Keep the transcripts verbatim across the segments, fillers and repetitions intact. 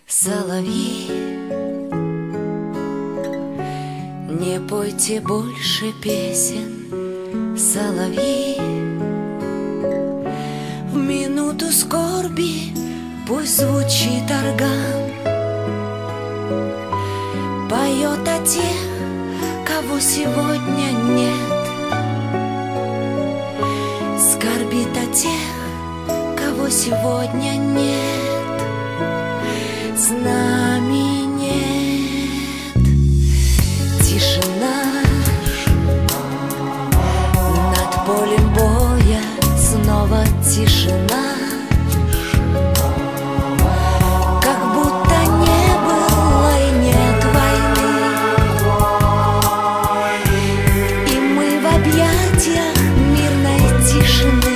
Соловьи, не пойте больше песен, соловьи. В минуту скорби пусть звучит орган, поет о тех, кого сегодня нет, скорбит о тех, кого сегодня нет. С нами нет. Тишина над полем боя, снова тишина, как будто не было и нет войны, и мы в объятиях мирной тишины.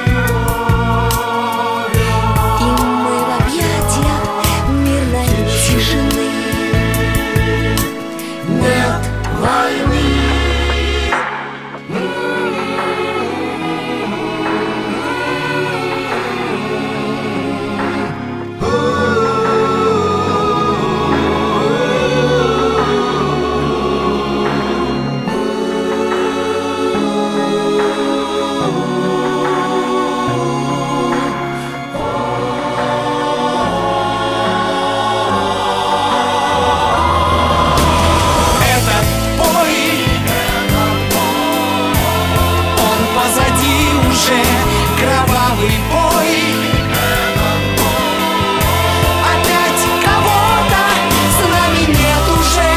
Нет войны. Кровавый бой, опять кого-то с нами нет уже.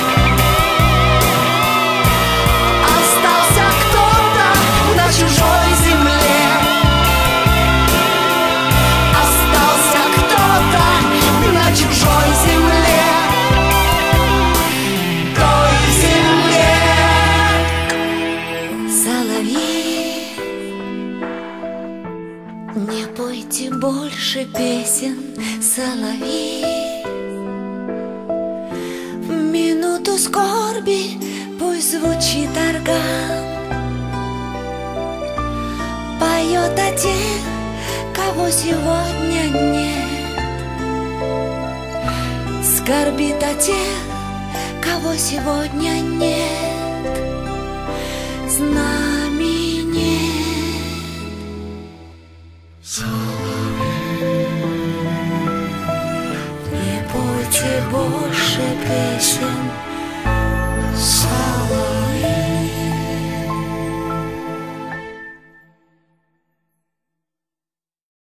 Остался кто-то на чужой земле. Остался кто-то на чужой земле. Той земле. Соловьи, не пойте больше песен, соловьи. В минуту скорби пусть звучит орган, поет о тех, кого сегодня нет, скорбит о тех, кого сегодня нет. С нами нет. Не пойте больше песен,